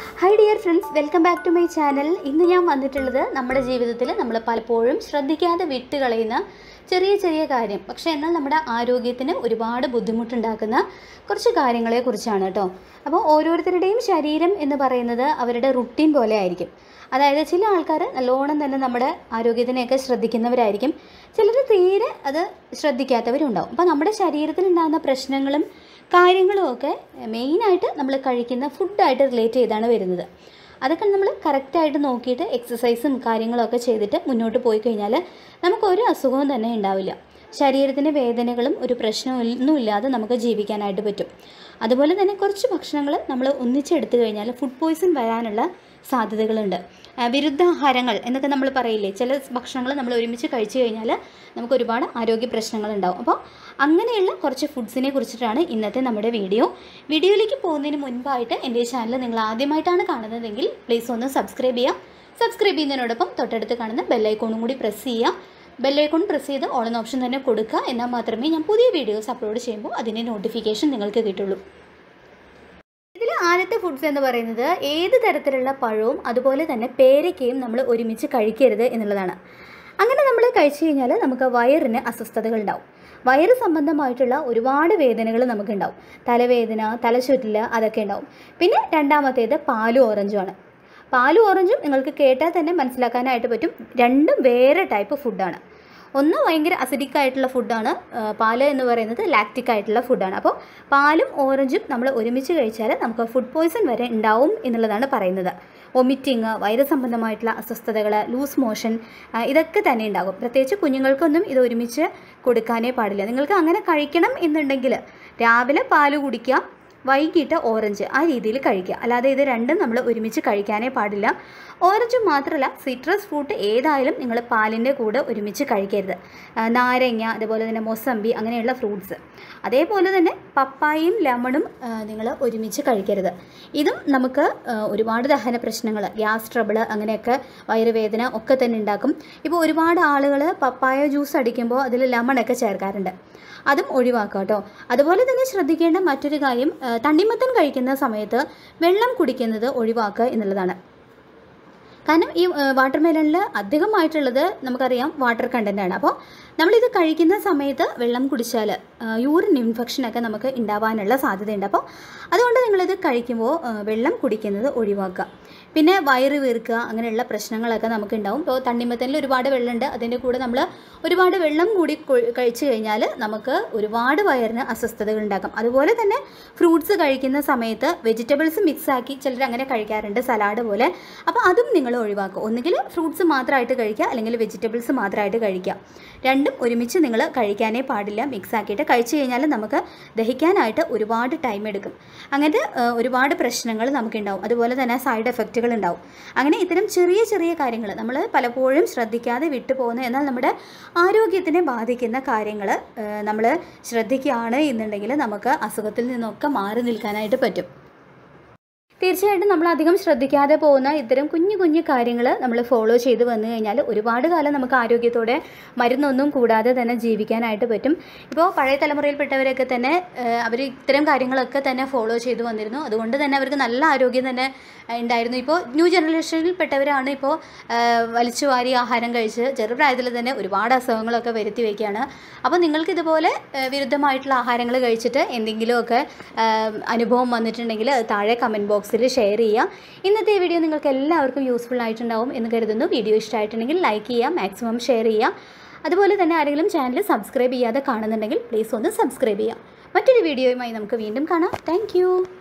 Hi dear friends, welcome back to my channel. ഇന്ന് ഞാൻ വന്നിട്ടുള്ളത് നമ്മുടെ ജീവിതത്തിൽ നമ്മൾ പലപ്പോഴും ശ്രദ്ധിക്കാതെ വിട്ടുകളയുന്ന ചെറിയ കാര്യം പക്ഷേ എന്നാൽ നമ്മുടെ ആരോഗ്യത്തിന് ഒരുപാട് ബുദ്ധിമുട്ടുണ്ടാക്കുന്ന കുറച്ച് കാര്യങ്ങളെ കുറിച്ചാണ് കേട്ടോ. അപ്പോൾ ഓരോരുത്തരുടെയും ശരീരം എന്ന് പറയുന്നത് അവരുടെ റുട്ടീൻ പോലെ ആയിരിക്കും. അതായത് ചില ആൾക്കാർ നല്ലോണം തന്നെ നമ്മുടെ ആരോഗ്യത്തിനെയൊക്കെ ശ്രദ്ധിക്കുന്നവരായിരിക്കും, ചിലർ തീരെ അത് ശ്രദ്ധിക്കാത്തവരുണ്ടാവും. അപ്പോൾ നമ്മുടെ ശരീരത്തിലുണ്ടാകുന്ന പ്രശ്നങ്ങളും കാര്യങ്ങളുമൊക്കെ മെയിനായിട്ട് നമ്മൾ കഴിക്കുന്ന ഫുഡായിട്ട് റിലേറ്റ് ചെയ്താണ് വരുന്നത്. അതൊക്കെ നമ്മൾ കറക്റ്റായിട്ട് നോക്കിയിട്ട് എക്സസൈസും കാര്യങ്ങളൊക്കെ ചെയ്തിട്ട് മുന്നോട്ട് പോയി കഴിഞ്ഞാൽ നമുക്കൊരു അസുഖവും തന്നെ ഉണ്ടാവില്ല. ശരീരത്തിൻ്റെ വേദനകളും ഒരു പ്രശ്നമൊന്നുമില്ലാതെ നമുക്ക് ജീവിക്കാനായിട്ട് പറ്റും. അതുപോലെ തന്നെ കുറച്ച് ഭക്ഷണങ്ങൾ നമ്മൾ ഒന്നിച്ചെടുത്തു കഴിഞ്ഞാൽ ഫുഡ് പോയ്സൺ വരാനുള്ള സാധ്യതകളുണ്ട്. വിരുദ്ധാഹാരങ്ങൾ എന്നൊക്കെ നമ്മൾ പറയില്ലേ, ചില ഭക്ഷണങ്ങൾ നമ്മൾ ഒരുമിച്ച് കഴിച്ചു കഴിഞ്ഞാൽ നമുക്ക് ഒരുപാട് ആരോഗ്യ പ്രശ്നങ്ങളുണ്ടാവും. അപ്പോൾ അങ്ങനെയുള്ള കുറച്ച് ഫുഡ്സിനെ കുറിച്ചിട്ടാണ് ഇന്നത്തെ നമ്മുടെ വീഡിയോയിലേക്ക് പോകുന്നതിന് മുൻപായിട്ട് എൻ്റെ ചാനൽ നിങ്ങൾ ആദ്യമായിട്ടാണ് കാണുന്നതെങ്കിൽ പ്ലീസ് ഒന്ന് സബ്സ്ക്രൈബ് ചെയ്യുന്നതിനോടൊപ്പം തൊട്ടടുത്ത് കാണുന്ന ബെല്ലൈക്കോണും കൂടി പ്രസ് ചെയ്യുക. ബെല്ലൈക്കോൺ പ്രസ് ചെയ്ത് ഓൾ എന്ന ഓപ്ഷൻ തന്നെ കൊടുക്കുക. എന്നാൽ മാത്രമേ ഞാൻ പുതിയ വീഡിയോസ് അപ്ലോഡ് ചെയ്യുമ്പോൾ അതിൻ്റെ നോട്ടിഫിക്കേഷൻ നിങ്ങൾക്ക് കിട്ടുള്ളൂ. ഇതിൽ ആദ്യത്തെ ഫുഡ്സ് എന്ന് പറയുന്നത് ഏത് തരത്തിലുള്ള പഴവും അതുപോലെ തന്നെ പേരയ്ക്കയും നമ്മൾ ഒരുമിച്ച് കഴിക്കരുത് എന്നുള്ളതാണ്. അങ്ങനെ നമ്മൾ കഴിച്ചു കഴിഞ്ഞാൽ നമുക്ക് വയറിന് അസ്വസ്ഥതകൾ ഉണ്ടാവും. വയറ് സംബന്ധമായിട്ടുള്ള ഒരുപാട് വേദനകൾ നമുക്കുണ്ടാവും. തലവേദന, തലചുറ്റൽ അതൊക്കെ ഉണ്ടാവും. പിന്നെ രണ്ടാമത്തേത് പാലും ഓറഞ്ചുമാണ്. പാലും ഓറഞ്ചും നിങ്ങൾക്ക് കേട്ടാൽ തന്നെ മനസ്സിലാക്കാനായിട്ട് പറ്റും, രണ്ടും വേറെ ടൈപ്പ് ഫുഡാണ്. ഒന്ന് ഭയങ്കര അസിഡിക് ആയിട്ടുള്ള ഫുഡാണ്, പാല് എന്ന് പറയുന്നത് ലാക്റ്റിക് ആയിട്ടുള്ള ഫുഡാണ്. അപ്പോൾ പാലും ഓറഞ്ചും നമ്മൾ ഒരുമിച്ച് കഴിച്ചാൽ നമുക്ക് ഫുഡ് പോയ്സൺ വരെ ഉണ്ടാവും എന്നുള്ളതാണ് പറയുന്നത്. വൊമിറ്റിങ്, വയറ് സംബന്ധമായിട്ടുള്ള അസ്വസ്ഥതകൾ, ലൂസ് മോഷൻ ഇതൊക്കെ തന്നെ ഉണ്ടാകും. പ്രത്യേകിച്ച് കുഞ്ഞുങ്ങൾക്കൊന്നും ഇത് ഒരുമിച്ച് കൊടുക്കാനേ പാടില്ല. നിങ്ങൾക്ക് അങ്ങനെ കഴിക്കണം എന്നുണ്ടെങ്കിൽ രാവിലെ പാല് കുടിക്കുക, വൈകിട്ട് ഓറഞ്ച്, ആ രീതിയിൽ കഴിക്കുക. അല്ലാതെ ഇത് രണ്ടും നമ്മൾ ഒരുമിച്ച് കഴിക്കാനേ പാടില്ല. ഓറഞ്ച് മാത്രമല്ല, സിട്രസ് ഫ്രൂട്ട് ഏതായാലും നിങ്ങൾ പാലിൻ്റെ കൂടെ ഒരുമിച്ച് കഴിക്കരുത്. നാരങ്ങ, അതുപോലെ തന്നെ മൊസമ്പി അങ്ങനെയുള്ള ഫ്രൂട്ട്സ്, അതേപോലെ തന്നെ പപ്പായയും ലെമണും നിങ്ങൾ ഒരുമിച്ച് കഴിക്കരുത്. ഇതും നമുക്ക് ഒരുപാട് ദഹന പ്രശ്നങ്ങൾ, ഗ്യാസ് ട്രബിൾ, അങ്ങനെയൊക്കെ വയറുവേദന ഒക്കെ തന്നെ ഉണ്ടാക്കും. ഇപ്പോൾ ഒരുപാട് ആളുകൾ പപ്പായ ജ്യൂസ് അടിക്കുമ്പോൾ അതിൽ ലെമണൊക്കെ ചേർക്കാറുണ്ട്. അതും ഒഴിവാക്കുക കേട്ടോ. അതുപോലെ തന്നെ ശ്രദ്ധിക്കേണ്ട മറ്റൊരു കാര്യം, തണ്ണിമത്തൻ കഴിക്കുന്ന സമയത്ത് വെള്ളം കുടിക്കുന്നത് ഒഴിവാക്കുക എന്നുള്ളതാണ്. കാരണം ഈ വാട്ടർ മെലണിൽ അധികമായിട്ടുള്ളത് നമുക്കറിയാം വാട്ടർ കണ്ടൻ്റാണ്. അപ്പോൾ നമ്മളിത് കഴിക്കുന്ന സമയത്ത് വെള്ളം കുടിച്ചാൽ യൂറിൻ ഇൻഫെക്ഷനൊക്കെ നമുക്ക് ഉണ്ടാവാനുള്ള സാധ്യതയുണ്ട്. അപ്പോൾ അതുകൊണ്ട് നിങ്ങളിത് കഴിക്കുമ്പോൾ വെള്ളം കുടിക്കുന്നത് ഒഴിവാക്കുക. പിന്നെ വയറ് വീർക്കുക അങ്ങനെയുള്ള പ്രശ്നങ്ങളൊക്കെ നമുക്കുണ്ടാവും. ഇപ്പോൾ തണ്ണിമത്തനിൽ ഒരുപാട് വെള്ളമുണ്ട്, അതിൻ്റെ കൂടെ നമ്മൾ ഒരുപാട് വെള്ളം കൂടി കഴിച്ചു കഴിഞ്ഞാൽ നമുക്ക് ഒരുപാട് വയറിന് അസ്വസ്ഥതകൾ ഉണ്ടാക്കും. അതുപോലെ തന്നെ ഫ്രൂട്ട്സ് കഴിക്കുന്ന സമയത്ത് വെജിറ്റബിൾസ് മിക്സാക്കി ചിലർ അങ്ങനെ കഴിക്കാറുണ്ട്, സലാഡ് പോലെ. അപ്പോൾ അതും നിങ്ങൾ ഒഴിവാക്കുക. ഒന്നുകിൽ ഫ്രൂട്ട്സ് മാത്രമായിട്ട് കഴിക്കുക, അല്ലെങ്കിൽ വെജിറ്റബിൾസ് മാത്രമായിട്ട് കഴിക്കുക. രണ്ടും ഒരുമിച്ച് നിങ്ങൾ കഴിക്കാനേ പാടില്ല. മിക്സാക്കിയിട്ട് കഴിച്ചു കഴിഞ്ഞാൽ നമുക്ക് ദഹിക്കാനായിട്ട് ഒരുപാട് ടൈം എടുക്കും. അങ്ങനത്തെ ഒരുപാട് പ്രശ്നങ്ങൾ നമുക്കുണ്ടാവും. അതുപോലെ തന്നെ സൈഡ് എഫക്റ്റുകൾ ഉണ്ടാവും. അങ്ങനെ ഇത്തരം ചെറിയ കാര്യങ്ങൾ നമ്മൾ പലപ്പോഴും ശ്രദ്ധിക്കാതെ വിട്ടുപോകുന്ന, എന്നാൽ നമ്മുടെ ആരോഗ്യത്തിനെ ബാധിക്കുന്ന കാര്യങ്ങൾ നമ്മൾ ശ്രദ്ധിക്കുകയാണ് എന്നുണ്ടെങ്കിൽ നമുക്ക് അസുഖത്തിൽ നിന്നൊക്കെ മാറി നിൽക്കാനായിട്ട് പറ്റും. തീർച്ചയായിട്ടും നമ്മൾ അധികം ശ്രദ്ധിക്കാതെ പോകുന്ന ഇത്തരം കുഞ്ഞു കാര്യങ്ങൾ നമ്മൾ ഫോളോ ചെയ്ത് വന്നു കഴിഞ്ഞാൽ ഒരുപാട് കാലം നമുക്ക് ആരോഗ്യത്തോടെ മരുന്നൊന്നും കൂടാതെ തന്നെ ജീവിക്കാനായിട്ട് പറ്റും. ഇപ്പോൾ പഴയ തലമുറയിൽപ്പെട്ടവരൊക്കെ തന്നെ അവർ ഇത്തരം കാര്യങ്ങളൊക്കെ തന്നെ ഫോളോ ചെയ്ത് വന്നിരുന്നു. അതുകൊണ്ട് തന്നെ അവർക്ക് നല്ല ആരോഗ്യം തന്നെ ഉണ്ടായിരുന്നു. ഇപ്പോൾ ന്യൂ ജനറേഷനിൽപ്പെട്ടവരാണ് ഇപ്പോൾ വലിച്ചുവാരി ആഹാരം കഴിച്ച് ചെറുപ്രായത്തിൽ തന്നെ ഒരുപാട് അസുഖങ്ങളൊക്കെ വരുത്തി വയ്ക്കുകയാണ്. അപ്പോൾ നിങ്ങൾക്കിതുപോലെ വിരുദ്ധമായിട്ടുള്ള ആഹാരങ്ങൾ കഴിച്ചിട്ട് എന്തെങ്കിലുമൊക്കെ അനുഭവം വന്നിട്ടുണ്ടെങ്കിൽ താഴെ കമൻറ്റ് ബോക്സിൽ ഷെയർ ചെയ്യുക. ഇന്നത്തെ വീഡിയോ നിങ്ങൾക്ക് എല്ലാവർക്കും യൂസ്ഫുൾ ആയിട്ടുണ്ടാവും എന്ന് കരുതുന്നു. വീഡിയോ ഇഷ്ടമായിട്ടുണ്ടെങ്കിൽ ലൈക്ക് ചെയ്യുക, മാക്സിമം ഷെയർ ചെയ്യുക. അതുപോലെ തന്നെ ആരെങ്കിലും ചാനൽ സബ്സ്ക്രൈബ് ചെയ്യാതെ കാണുന്നുണ്ടെങ്കിൽ പ്ലീസ് ഒന്ന് സബ്സ്ക്രൈബ് ചെയ്യുക. മറ്റൊരു വീഡിയോയുമായി നമുക്ക് വീണ്ടും കാണാം. താങ്ക്